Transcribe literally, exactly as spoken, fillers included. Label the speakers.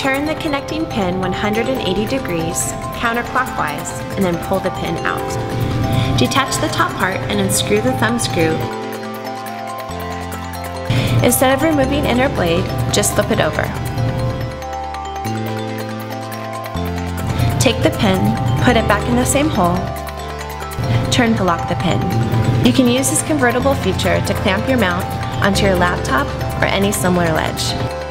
Speaker 1: Turn the connecting pin one hundred eighty degrees counterclockwise and then pull the pin out. Detach the top part and unscrew the thumb screw. Instead of removing inner blade, just flip it over. Take the pin, put it back in the same hole, turn to lock the pin. You can use this convertible feature to clamp your mount onto your laptop or any similar ledge.